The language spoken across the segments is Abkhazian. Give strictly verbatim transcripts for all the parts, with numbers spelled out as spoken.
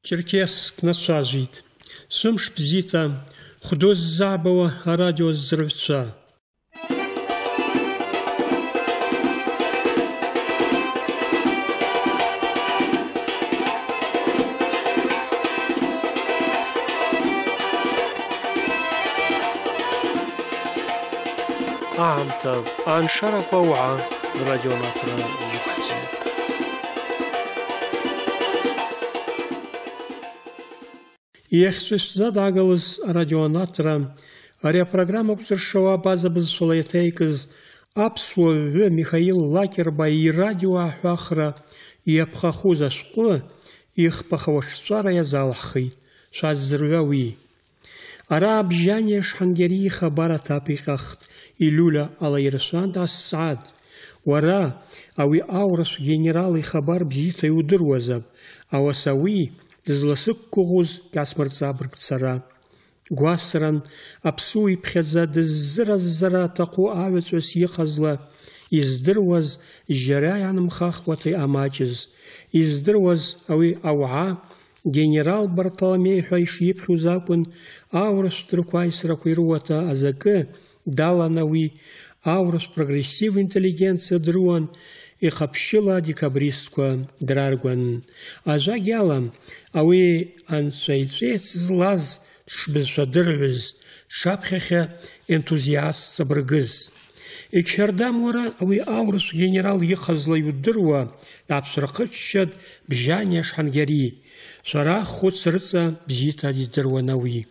Черкесск насажит. Сумш бзита, худоз забава, а радио зрывца. Аамта, аншара пауа, радио натра липхти. Иехсвис задагалыз радио натра, ария программа кусыршава база біз солаятайкыз апсуа Михаил Лакерба и радио ахахра и апхаху зашқу их пахавашцара язалахи, шаззрвяви. Араб Жане Шхангери хабара тапикахт илюля алайрсанд ассад. Вара ави аурас генерал и хабар бзита удырвазаб, авасави дызласык кугуз касмарцабрк цара. Гуасран апсуи пхедза дыззра-ззра таку авецвес йыхазла, издырваз жараян мхахваты амачыз, издырваз ави ауа генерал Бартоломей Хайшип Хузапун аурус труквайсра куируата азаке даланауи аурус прогрессив интеллигенция друан и хапшила декабристка драргуан. Ажа гялам ауи ансуайцвец злаз шбезшадырвез шапхехе энтузиаст забргыз. Икшардам ура ауи аурус генерал йыхазла юдырва апсракытшад бжане Шхангери. Шарах хуцрыца бзита дидырванауи.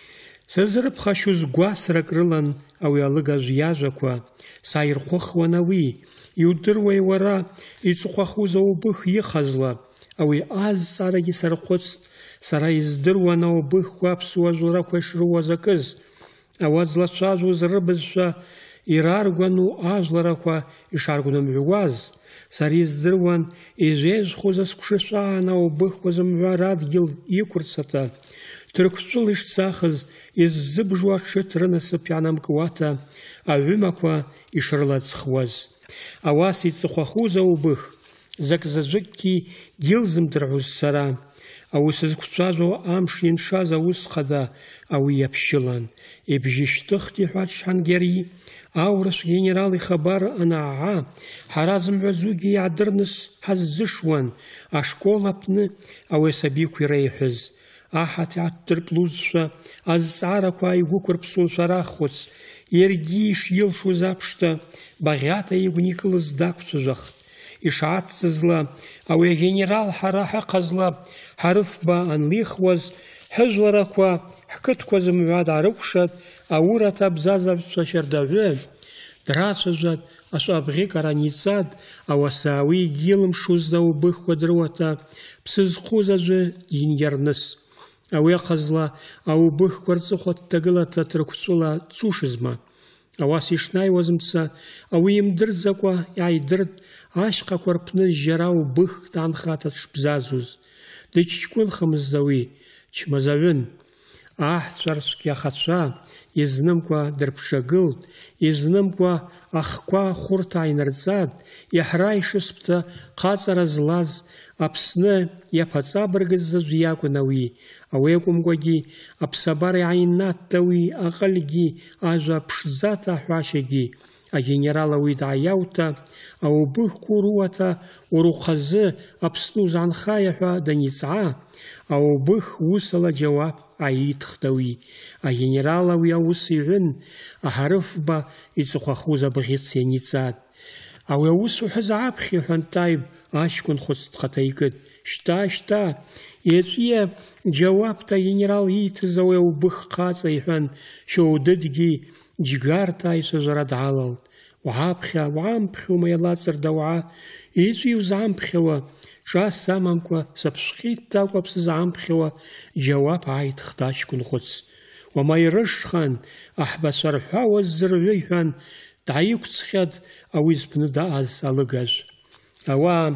Сазрыпхашуз гуасрак рылан ауи алыгаз язаква сайрхвахванауи. Иудырвай уара ицухвахуз аубых йыхазла ауи аз сараги сархвыцт сара издырван аубых хвапсуа зураква шруазакыз. Ауат злачвазуз рыбызшва ираргвану ажлараква ишаргвнамжуаз. Сари издырван изезхуза скушышваана аубыхвазымва радгил йыквырцата. Түрксул ишцахыз иззыбжуа тшытрынасып йанамкӏуата агӏвымаква йшырлацхуаз. Ауас йцӏыхвахуз аубых закӏзаджвыкӏгьи гьылзымдыргӏуз сара. Ауи сызквчважвауа амш йыншаз ауысхъада ауи йапщылан. Йбжьищтыхтӏ йхӏватӏ Шхангери. Аурыс генерал ихабар анагӏа хӏара зымгӏвадзугьи йгӏадырныс хӏаззышуан ашкол апны ауи асабиква йрейхӏвыз. Ахӏат йгӏатдырпӏлузшва азцӏгӏараква йгвыквырпсун шварахвыц йаргьи йшйылшуз апшта багъьата йгвникылыз даквчважвахтӏ. Йшгӏацӏцӏызла ауи агенерал хӏара хӏыхъазла хӏарыфба анлихуаз хӏыжвлараква хӏкытква зымгӏва дгӏарыквшатӏ. Аурата бзазавцва щардагӏвы драчважватӏ, ашвъабгъьы кӏараницатӏ, ауаса ауи йгьйлымшузда аубыхква дрыуата псызхъуз аджвы дйынйарныс. Ауи ахъазла аубыхква рцӏыхъва дтагылата тырквчӏвыла дцушызма. Ауаса йшнайуазымца ауи йымдырдзакӏва йгӏайдыртӏ ащхъаква рпны зджьара аубых дгӏанхата дшбзазуз. Дыччкӏвынхамызтӏ ауи, чмазагӏвын. Ахӏчварчвкӏ йахачва йызнымкӏва дырпшагылтӏ, йызнымкӏва ахква хвырта гӏайнырцӏатӏ, йахӏра йшыспта хъацӏара злаз Апсны йапацӏабыргызаджв йакӏвын ауи. Ауи акӏвымкӏвагьи апсабара йгӏайнаттӏ ауи акъыльгьи ажва пшдзата ахӏващагьи. Агенерал ауи дгӏайаута аубыхква уруата урухъазы Апсны узгӏанхайа-хӏва даницӏгӏа, аубых уысала джьауап гӏайитхтӏ ауи. Агенерал ауи ауыс йгӏвын ахӏарыфба йцӏыхвахуз абгъьыц йаницӏатӏ. Ауи ауыс ухӏваз апхьа йхӏван Тайб ачкӏвынхвыц дхъатайкӏытӏ. Щта, щта, йачӏвыйа джьауапта агенерал йыйтыз ауи аубых хъацӏа йхӏван Щаудыдгьи джьгарта айсважвара дгӏалалтӏ. Угӏапхьа, угӏампхьума йалацӏырда аугӏа, йачӏвыйа йузгӏампхьауа? Шӏас амамкӏва сапшвкъитӏ акӏвпӏ сызгӏампхьауа, джьауап гӏайтхтӏ ачкӏвынхвыц. Уамайрышхан, ахӏбачва рхӏвауа ззыргӏвы йхӏван дгӏайыквцӏхьатӏ ауи зпны даъаз алыгажв. Ауаъа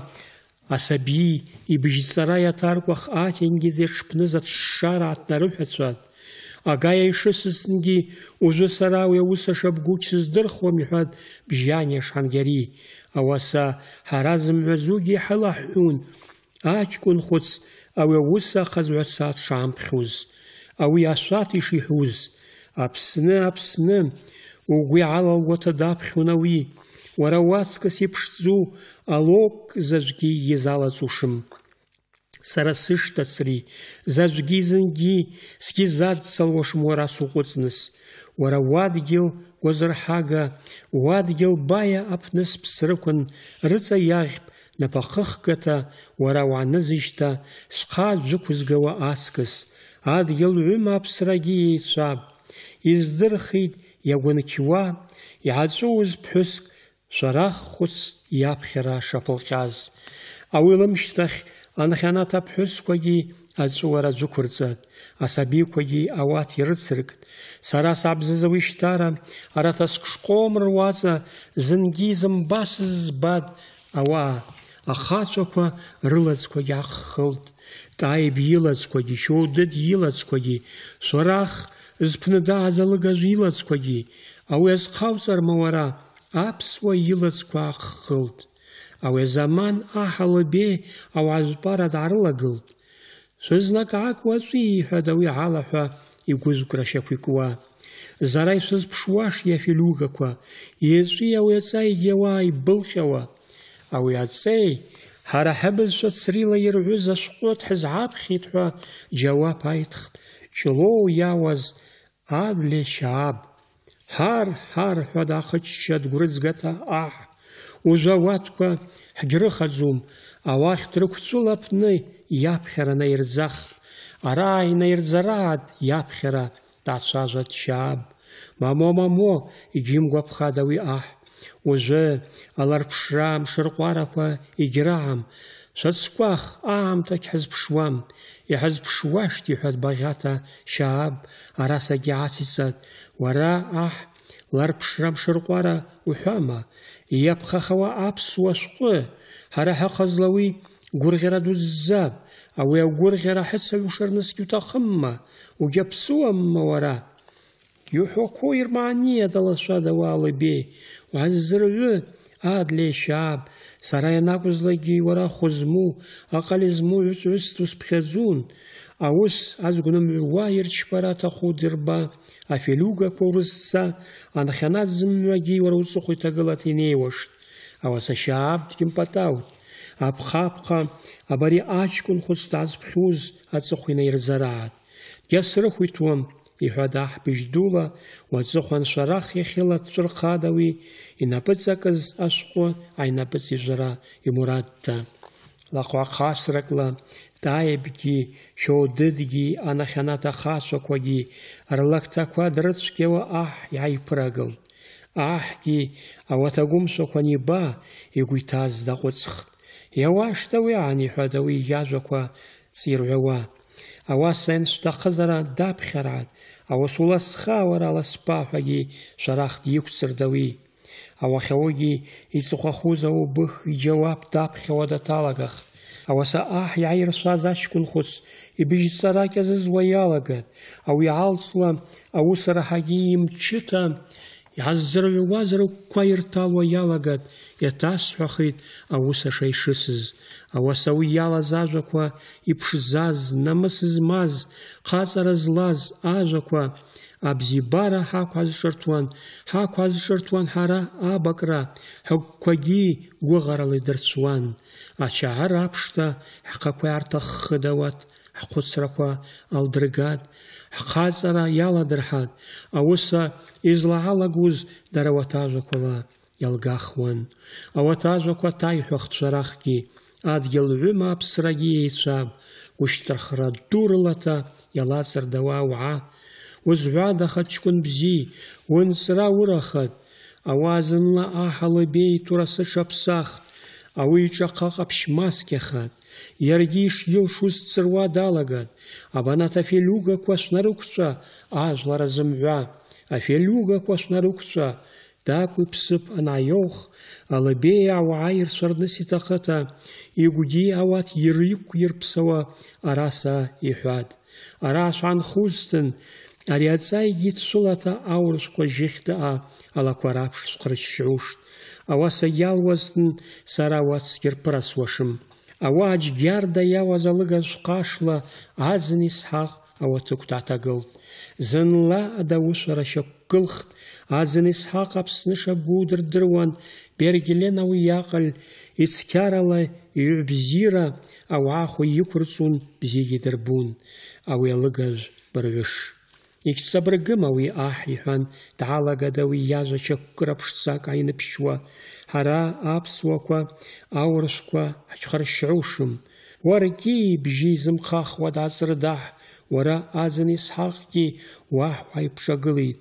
асаби йбжьцӏара йатаркӏвах атенгьыз йыртшпныз атшшара гӏатнарыхӏвачватӏ. Агая йшысызтынгьи ужвы сара ауи ауыс ашабгу гьсыздырхуам йхӏватӏ Бжьане Шхангери. Ауаса хӏара зымгӏвадзугьи хӏылахӏхӏун. Ачкӏвынхвыц ауи ауыс ахъазгӏваца дшгӏампхьуз, ауи ашвата йшихӏвуз, Апсны, Апсны, угвы йгӏалалуата дапхьун ауи, уара уацкӏыс йпшдзу алокӏ заджвгьи йзалацӏушым. Сара сыштацри, заджвгьи зынгьи сгьизадцалуашым уара сукъвыцӏныс. Уара уадгьыл гвазырхӏага, уадгьыл бая апны спсрыквын рыцӏа йагъьпӏ напахъыхгата уара угӏанызыжьта схъа джвыквызгауа ацкӏыс. Адгьыл гӏвыма апсрагьи йейчӏвапӏ. Йыздырхитӏ йагвынкьуа йгӏацӏвуыз пхӏвыскӏ шварах хвыц йапхьара шапылкъьаз. Ауи лымщтахь анхьанат апхӏвысквагьи ацӏуара джвыквырцӏатӏ, асабиквагьи ауат йрыцыркӏтӏ. Сара сгӏабзазауа йщтара арата скшкъом руацӏа зынгьи зымбасыз збатӏ ауаъа. Ахъачӏваква рылацквагьи гӏаххылтӏ, Тӏайб йылацквагьи, Щодыд йылацквагьи, Шварах зпны дагӏаз алыгажв йылацквагьи, ауи азхъауцӏарма уара, апсуа йылацква гӏаххылтӏ. Ауи азаман ахӏ Алыбей аугӏажвпӏара дгӏарылагылтӏ. Швызнакӏгӏакӏ уачӏви, – йхӏватӏ ауи гӏалахӏва йгвыжвкӏра щаквикӏуа. Зара йшвызпшуаши афилюгаква, йачӏви ауи ацӏай йгьи ауаъа йбылкъьауа. Ауи ацӏей хӏара хӏыбызшва црила йыргӏвыз ашвкъвы дхӏызгӏапхьитӏ – хӏва джьауап айтхтӏ чӏлоу йауаз Адле Щааб. Хӏар, хӏар – хӏва дгӏахъыччатӏ дгврыдзгата ахӏ. Ужвы ауатква хӏгьрыхадзум, ауахь дрыквцӏвыл апны йапхьара найырдзах. Араъа йнайырдзарагӏатӏ йапхьара, – дгӏачважватӏ Щааб. Мамо, мамо, – йгьйымгвапхатӏ ауи ахӏ. Ужвы аларпшра мшыркъвараква йгьрагӏам. Швацквах, агӏамта гьхӏызпшуам. Йхӏызпшуаштӏ, – йхӏватӏ багъьата Щааб. Арасагьи гӏацицӏатӏ. Уара ахӏ ларпшра мшыркъвара ухӏвама? Йапхахауа апсуа швкъвы. Хӏара хӏыхъазла ауи гвыргъьара дуззапӏ. Ауи агвыргъьара хӏыцагӏвушырныс гьутахъымма? Угьапсуамма уара? Йухӏвакву йырмагӏнийа, – далашватӏ ауи Алыбей. Угӏаззыргӏвы, Адле Щааб. Сара йанакӏвызлакӏгьи уара хвызму, акъали зму гӏвычӏвгӏвысту спхьадзун. Ауыс азгвнымгӏвуа йырчпара атахъу дырба, афилюгаква урызца, анхьанат зымгӏвагьи уара уцӏыхъва йтагылата йнеиуаштӏ. Ауаса Щааб дгьымпӏатӏаутӏ. Апхъапхъа абари ачкӏвын хвыц дгӏазпхьуз ацӏыхъва йнайырдзарагӏатӏ. Дгьасрыхвитуам, – йхӏватӏ ахӏ быжьдула, уацӏыхъван Шварах йахьыла дчӏвырхатӏ ауи йнапӏыцӏакӏыз ашвкъвы гӏайнапӏыцӏижвара ймурадта. Лахъвгӏахъасракӏла Тӏайбгьи, Щодыдгьи, анахьанат ахъачваквагьи рлактаква дрыцвгьауа ахӏ йгӏайпырагылтӏ. Ахӏгьи ауат агвымшваква аниба йгвы йтаз дакъвыцӏхтӏ. Йауаштӏ ауиагӏан, – йхӏватӏ ауи йажваква цӏйыргӏвауа. Ауаса йаншвтахъызара дапхьаргӏатӏ. Ауаса уласха уара аласпа, – хӏвагьи Шварах дйыквцӏыртӏ ауи. Ауахь ауыгьи йцӏыхъвахуз ауыбых йджьауап дапхьауа даталагахтӏ. Ауаса ахӏ йгӏайыршваз ачкӏвын хвыц йбыжьцӏара кӏьазызуа йалагатӏ. Ауи гӏалцӏла ауыс рахӏагьи йымчыта йгӏаззыргӏвуаз рыгвква йырталуа йалагатӏ. Йатасхӏвахитӏ ауыса шайшысыз. Ауаса ауи йалаз ажваква йпшзаз, намыс змаз, хъацӏара злаз ажваква абзибара хӏакв гӏазшӏыртуан. Хӏакв гӏазшӏыртуан хӏара абакӏра, хӏыгвквагьи гвыгъарала йдырцуан. Ачагӏыр апшта хӏхъаква йгӏартаххытӏ ауат, хӏхъвыцраква алдыргатӏ, хӏхъацӏара йаладырхӏатӏ. Ауыса йызлагӏалагуз дара ауат ажваквала йалгахуан. Ауат ажваква тайхӏвахтӏ Шварахгьи. Адгьыл гӏвыма апсрагьи йейчӏвапӏ. Гвыщтӏырхра ду рылата йалацӏырдауа аугӏа. Уызгӏвадахатӏ чкӏвын бзи, уынцӏра урахатӏ. Ауаъа зынла ахӏ Алыбей турасы тшапсахтӏ. Ауи йшӏахъа къапщмаскьахатӏ. Йаргьи йшйылшуз дцӏыруа далагатӏ. Абанат афилюгаква швнарыквчӏва, ажвлара зымгӏва. Афилюгаква швнарыквчӏва. Дакӏви псып ангӏайох, Алыбей аугӏа йыршварныс йтахъыта, йгвгьи ауат йырйыквйырпсауа араса йхӏватӏ. Араъа швгӏанхузтын, ари ацӏайгьи дшвылата аурышвква жьыхьдаъа алаква рапш швхърыччгӏуштӏ. Ауаса йалуазтын сара ауат сгьырпырасуашым. Ауаа џьгьарда иауаз алыгажә ҟашла аӡын Исҳаҟ ауаҭыҟә дааҭагылт. Зынла адаусҳәара шьақәгылхт. Аӡын Исҳаҟ Аԥсны шабгу дырдыруан. Бергьлен ауи иаҟаль ицқьарала иҩбзиара ауаахәа иқәырҵон бзиагьы дырбон. Ауи алыгажә бырҩыш. Егьцабыргым ауи аҳ иҳәан, даалагада ауи иажәа чықәкыра ԥшӡак ааиныԥшьуа. Ҳара аԥсуақәа, аурысқәа ҳаҽхаршьушым. Уаргьы бжьы изымхахуа даҵрыдаҳ. Уара аӡын Исҳаҟгьы уаҳ ҳаиԥшагылеит.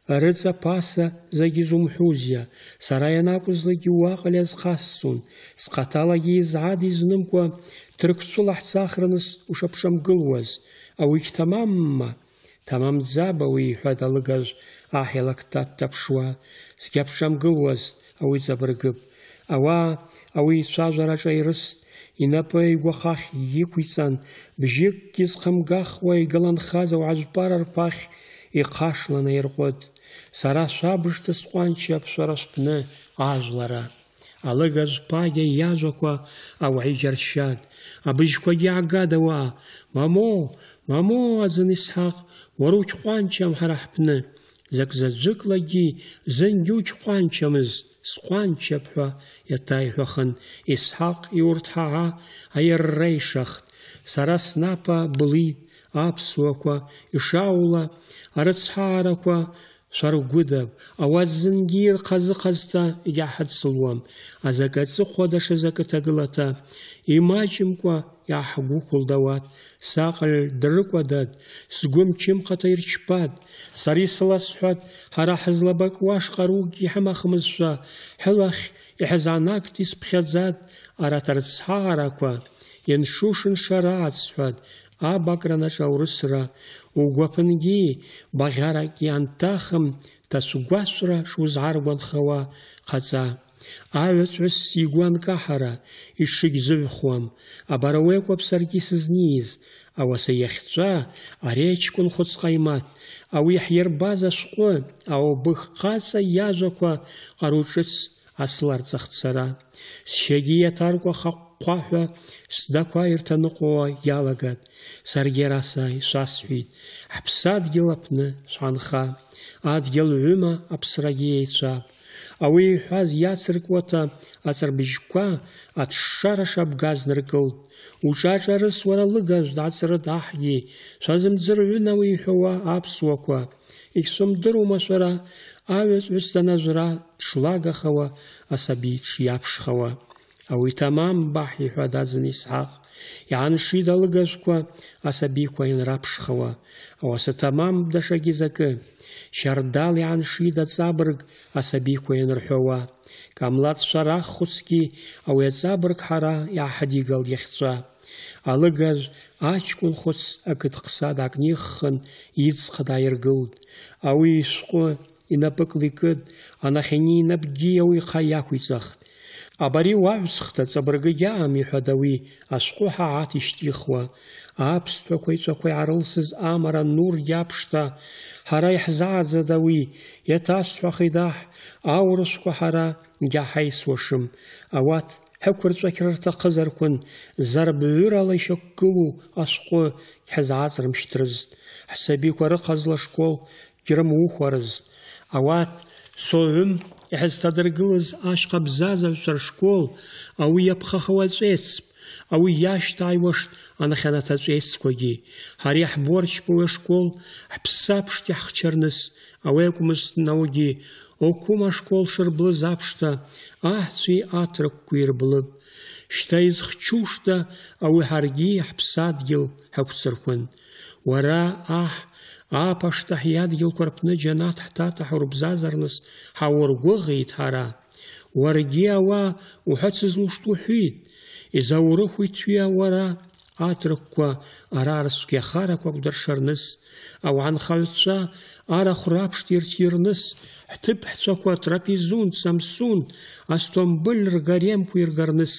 Рыҵаԥаса зегьы зумҳәузеи, сара ианакәызлагьы уаҟа иазхасҵон. Схаҭалагьы изаад изнымкәа Ҭырқәҵәыла ҳцахраныс ушаԥшамгылуаз. Ауигь тамамма? Тамамӡаб ауи, иҳәат алыгажә аҳ илакҭа дҭаԥшуа. Сгьаԥшамгылуазт, ауи ҵабыргып. Ауаа ауи ицәажәараҿы аирыст. Инапы игәахахь иқәиҵан, бжьыкгьы зхамгахуа игыланхаз ауаажәпара рԥахь иҟашлан аирҟәыт. Сара шәабышҭа сҟәанчап шәара шәпны ажәлара. Алыгажә ԥагьа иажәақәа ауаа иџьаршьат. Абыжьқәагьы аагад ауаа. Мамо, мамо, аӡын Исҳаҟ, уара уҽҟәанчам ҳара ҳпны. Закзаҵәыклагьы зынгьы уҽҟәанчамызт, сҟәанчап ҳәа иаҭаиҳәахын. Исҳаҟ иурҭҳаӷа аирреишахт. Сара снапа блит. Аԥсуақәа ишаула арыцҳаарақәа шәаргәыдап. Ауат зынгьы ирхазыҟазҭа иаҳадсылуам. Азакы аҵыхәадашаз акыҭагылата. Имаҷымкәа иааҳгәықәылт ауат. Саҟаҩ дрыкәадат, сгәы мчымхата ирчпат. Сара исыласҳәат, ҳара ҳазлабакуа шҟаругьы иҳамахмызшәа, ҳылахь иҳзаанагт исԥхьаӡат. Арҭ арыцҳаарақәа ианшушыншара ацҳәат. Абакранаҿ аурысра, угәаԥынгьы багьарак ианҭахым, ҭацәгәашәра шузааргәанхауа ҟаҵа. Аҩаҵәыс игәы анкаҳара, ишыгьзыҩхуам. Абара уеиқәуп саргьы сызниз. Ауаса иахьҵәа ари аҷкәын хәыц ҟаимаҭ. Ауи иаҳирбаз ашәҟәы, аобых ҟаҵа иажәақәа ҟаруҿыц асларҵахт сара. Сшьагьы иаҭаркуа хаҟәҟәаҳәа сдақәа ирҭаныҟәауа иалагат. Саргьы араса ишәасҳәеит, ҳԥсадгьыл аԥны шәанха. Адгьыл ҩыма аԥсрагьы еицәап. Ауи иҳәаз иацыркуата аҵарбыжьқәа аҭшшара шабгаз ныркылт. Уҿаҿарыс уара алыгажә даҵрыт аҳгьы, шәазымӡырҩын ауи иҳәауа аԥсуақәа. Егьшәымдырума шәара, аҩаҵәыс данажәра дшлагахауа, асаби дшиаԥшхауа. Ауи тамам баҳ, иҳәат аӡын Исҳаҟ. Иааншит алыгажәқәа асабиқәа ианраԥшхауа. Ауаса тамам дашагьы закы. Шьардал иааншит аҵабырг асабиқәа ианырҳәауа. Камлаҭцәа раххәыцгьы ауи аҵабырг ҳара иааҳадигалт иахьҵәа. Алыгажә аҷкәын хәыц акыдҟса даакниххын, иӡҟа дааиргылт. Ауи ишәҟәы инапыкла икыд, анахьани инапгьы ауи ихы иақәиҵахт. Абари уаҩсхт, аҵабыргы иаам, иҳәат ауи ашәҟәы ҳааҭ ишьҭихуа. Аԥстәақәа ицәақәа иаарылсыз амара нур иаԥшҭа, ҳара иаҳзааӡат ауи. Иаҭасҳәахит аҳ, аурысқәа ҳара иаҳаисуашым. Ауат ҳықәырҵәақьра рҭахызарқәын, зарбҩырала ишьақәгылоу ашәҟәы иҳзааҵрымшьҭрызт. Ҳсабиқәа рыҟазла ашкол гьрымухәарызт. Ауат соҩым иҳазҭадыргылаз ашьха бзазаҩцәа ршкол, ауи иаԥхахауа аҵәеицп. Ауи иашьҭааиуашт анахьанат аҵәеицқәагьы. Ҳара иаҳборчпу уи ашкол ҳԥсаԥшт иаҳхчарныс. Ауи акәмызт аугьы окума ашкол шырблыз аԥшҭа, аҳцәеи аҭырқәқәеи ирблып. Шьҭа изхчушда ауи ҳаргьы ҳԥсадгьыл ҳақәҵырхәын. Уара аҳ, аԥашҭа ҳиадгьылқәа рпны џьанаҭ ҳҭата ҳурбзазарныс ҳаургәыӷит ҳара. Уаргьы ауаа уҳәацыз ушҭ уҳәит. Изаурыхәиҭҩы уара аҭырқәқәа арарцәгьа ахарақәа акәдыршарныс, ауаанхаҩцәа арахә раԥшҭа ирҭирныс, ҳҭыԥҳцәақәа трапезун, самсун, астомбыль ргаремқәа иргарныс.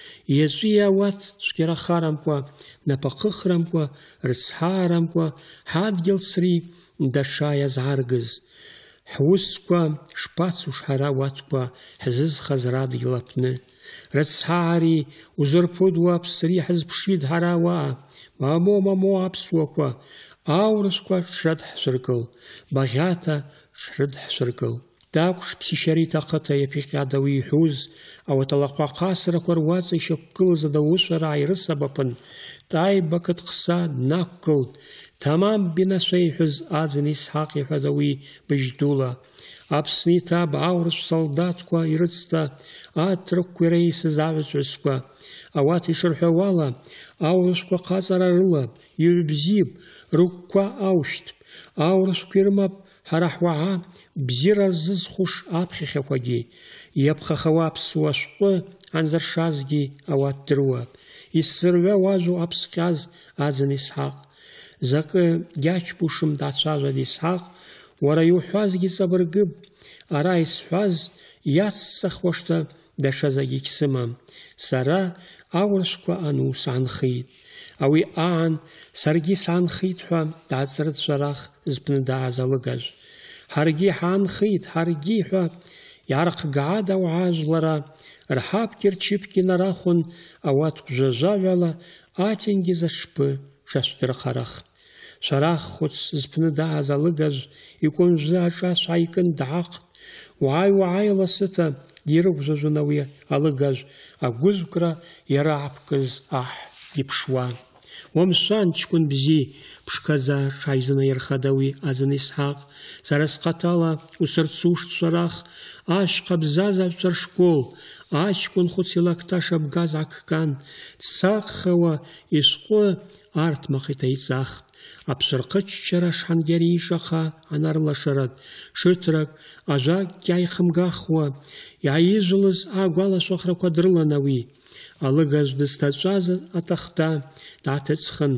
Иаҵәи ауат цәгьарахарамкәа, напахыхрамкәа, рыцҳаарамкәа, ҳадгьылцри даҽа иазааргыз. ҳусқәа шԥацу шҳара уаткәа ҳзызхаз радгьыл аҟны. Рыцҳаари узырԥыдуа аԥсри ҳазԥшит ҳара ауаа. Мамо, мамо, аԥсуақәа, аурысқәа шрыдҳшәыркыл, багьаҭа шрыдҳшәыркыл. Дакәш ԥсишьара иҭахыҭа иаԥиҟьада уи иҳәоз, ауаҭалаҟәа ахасрақәа руаҵа ишьақәгылаз адаусара ааирысабаԥын, Таиба қыҭҟса днақәгылт. Тамам бинашәа иҳәаз аӡын Исҳаҟ иҳәада уи быжь-дула. Аԥсны иҭаб аурыс солдаҭқәа ирыцта аҭырқәқәа иреисыз аҳәызҳәысқәа. Ауат ишырҳәауала, аурысқәа хаҵара рылап, иҩбзип, рыгәқәа аушьҭп. Аурысқәа ирымап ҳара ҳуаҳа бзиара ззызхәыш аԥхьахьақәагьы. Иаԥхахауа аԥсуа шәҟәы анзыршазгьы ауат дыруап. Исзырҩуа уажәу аԥсҟьаз аӡын Исҳаҟ. Закы иачпушым дацәажәад Исҳаҟ, уара иуҳәазгьы ҵабыргып. Ара исҳәаз иацсахуашҭа даҽа закгьы сымам. Сара аурысқәа ану саанхеит. Ауи аан саргьы саанхеит ҳәа дааҵрыҵ Шәарах зпны дааз алыгажә. Ҳаргьы ҳаанхеит, ҳаргьы ҳәа иаархгаад ауаа жәлара рҳаԥгьы рчыԥгьы нарахәын, ауат гәжәажәаҩала аҭенгьыз аҽԥы шашәдырхарах. Шәарах хәыц зпны дааз алыгажә икәымжәы аҿацә ааикын дааҟт. Уааи, уааи ласыҭа дирыгәжәажәон ауи алыгажә, агәыζәкра иара аԥкыз аҳ иԥшуа. Уамшәан, ҷкәын бзи, ԥшқаӡа ҽааизынаирхада уи аӡын Исҳаҟ. Сара схаҭала усырцушт Шәарах, ашьха бзазаҵәцәа ршкол, аҷкәын хәыц илакҭа шабгаз аккан, дсаҟхауа ишәҟәы арҭмаҟ иҭаиҵахт. Аԥшәырҟыччара шҳангьари ишаха анарлашаратә ҽыҭрак ажәакгьы ааихымгахуа, иааижәлыз агәалашәахрақәа дрылан ауи. Алыгажә дызҭаҵәаз атахта дааҭыҵхын,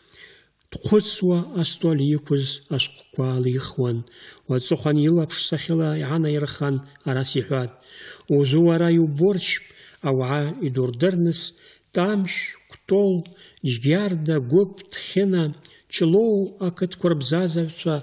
дхәыцуа астол иқәыз ашәҟәқәа алихуан. Уаҵыхәан илаԥш сахьыла иаанаирхан, арас иҳәат: узу уара иуборчп ауаа идурдырныс Тамшь, Кәтол, Џьгьарда, Гәып, Ҭхьына, Ҷлоу ақыҭқәа рбзазаҩцәа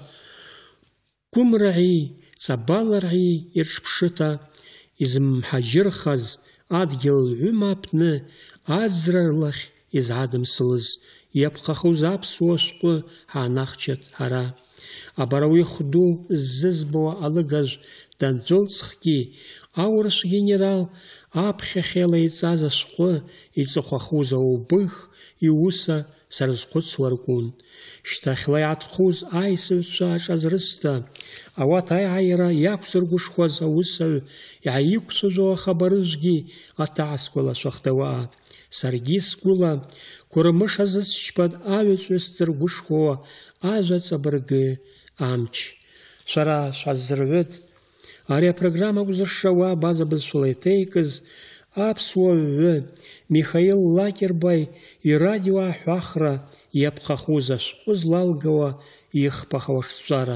Кәымраӷьи Ҵабаларӷьи ирҽԥшыҭа изымҳаџьырхаз адгьыл ҩыма аҟны аӡра рлахь изадымсылыз иаԥхахоз аԥсуа шәҟәы ҳаанахчат ҳара. Абара уи хәду ззызбауа алыгажә дандәылҵхгьы, аурыс генерал аԥхьахьала иҵаз ашәҟәы иҵыхәахоз аубых иуса сарызхәыцуа ркәын. Шьҭахьла иаатхоз аисаҩцәа аҿазрысда, ауат аиааира иақәзыргәышхуаз аусаҩ иааиқәцәажәо ахабарыжәгьы аҭаацқәа ауаа. Саргьы сгәыла Кәырмыш азысчпад аҩаҵәы сзыргәышхуа ажәа ҵабыргы амч. Шәара шәаззырҩыт, ари апрограмма гәзыршауа абаза бызшәала иҭеикыз аԥсуа ҩҩы Михаил Лакербаи ирадио аҳәахра иаԥхахоз ашәҟәы злалгауа ихԥахауа ҿҵәара.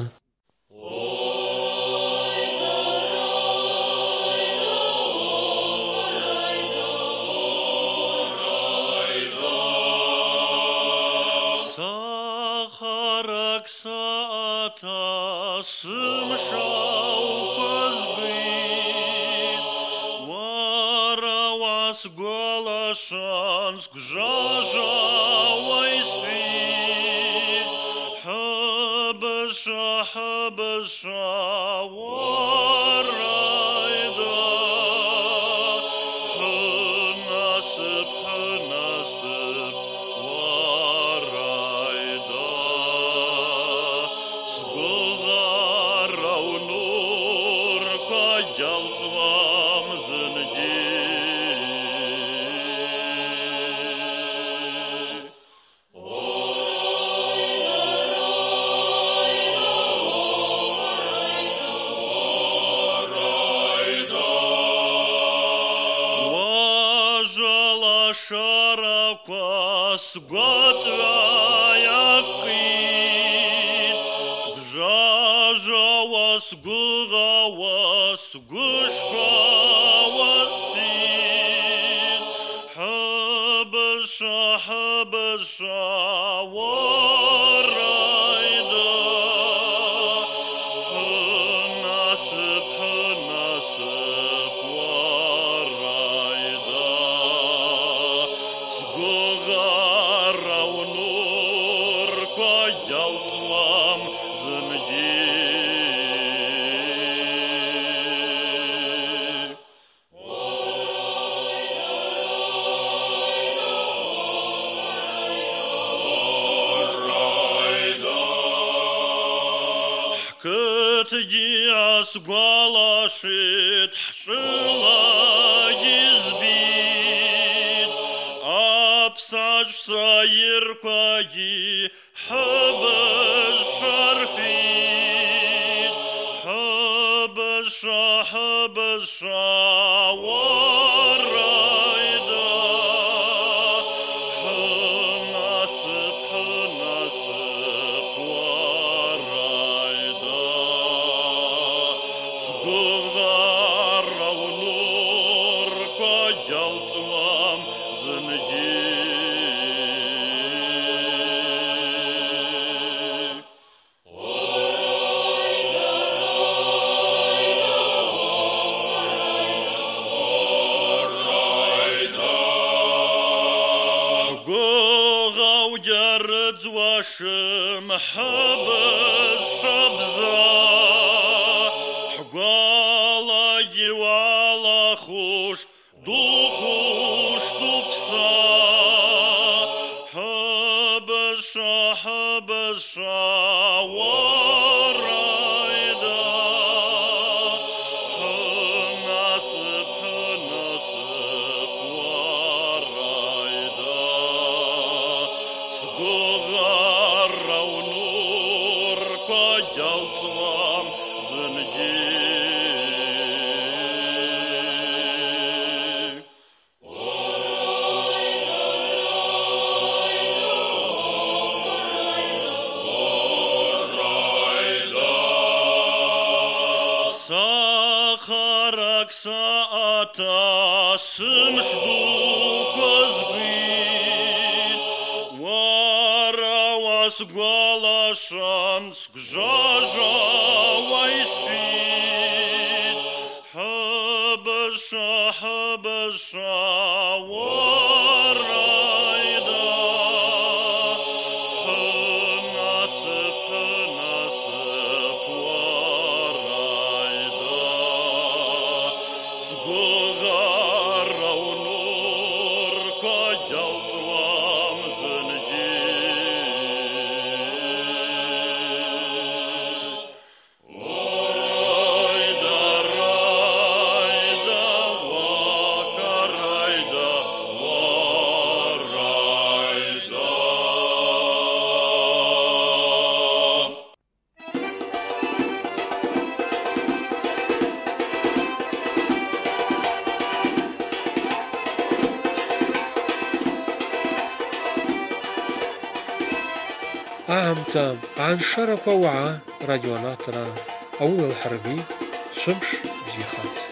Голошанск жажавай світ, Хабаша, Хабаша, варайда, Хнасып, Хнасып, варайда, Сгылгарау нурка ялтвам зынди. Сготвая кит, сгжажава, сгылгава, сгышкава сит, Хабаша, Хабаша, варайда, Хна кодялцлам зынди. Диас голошит, хшила избит, апсаж саиркади, хабаш шарфит, хабаша, хабаша, варайда, хнасып, хнасып, варайда. Сгугарраунур кодялцлам зынди. Гугаудярыдз вашим хабыз шабза. Гала дивала хуш, духуш тупса. Хабаша, хабаша, варайда. Хнасып, хнасып, варайда. Сгугарраунур кодялцлам зынди. Сахарак саата сымшду козбит, варавас голашан скжажа вайспит. Хабаша, хабаша, варайда. Хнасып, хнасып, варайда. Сгугарраунур кодялцлам зынди. Райда, райда, вакарайда, варайда. أهمتم عن شرف وعى راديو ناطرة أول الحربي شمش زيخات.